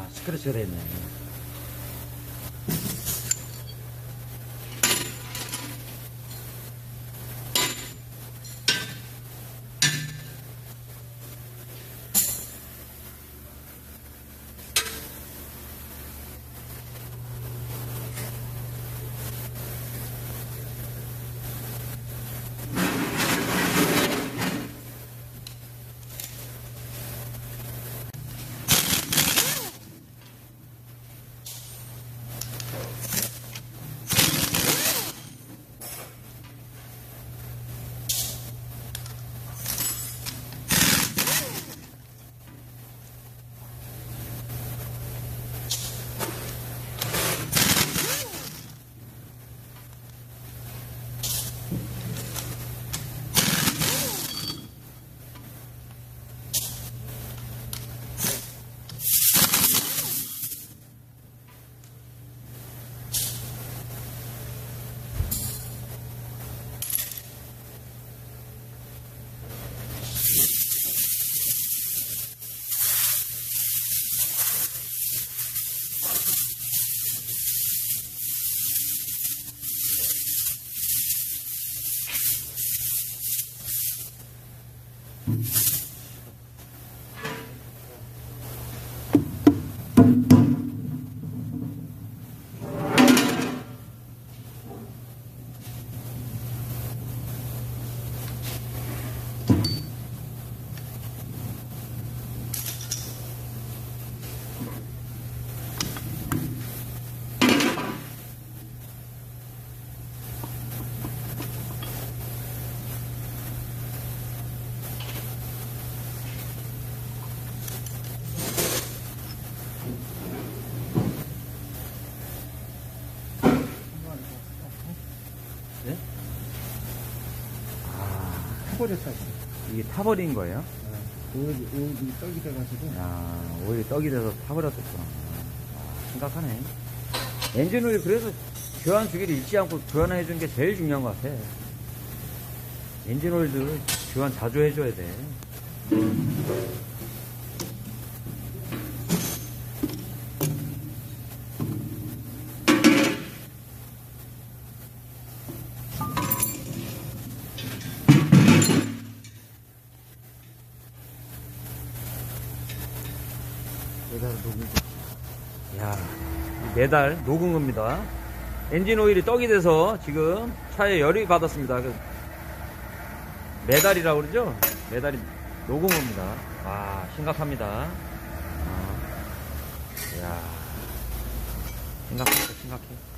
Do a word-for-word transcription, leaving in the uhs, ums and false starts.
스크래치가 됐네. 네? 아, 타버렸어. 이게 타버린 거예요? 네. 오일이, 오일이 떡이 돼가지고. 아, 오일이 떡이 돼서 타버렸었구나. 아, 심각하네. 엔진 오일 그래서 교환 주기를 잊지 않고 교환해 주는 게 제일 중요한 것 같아. 엔진 오일도 교환 자주 해줘야 돼. 메달 녹은 거. 야, 메달 녹은 겁니다. 엔진 오일이 떡이 돼서 지금 차에 열이 받았습니다. 메달이라고 그러죠? 메달이 녹은 겁니다. 와, 심각합니다. 아, 이야, 심각해, 심각해.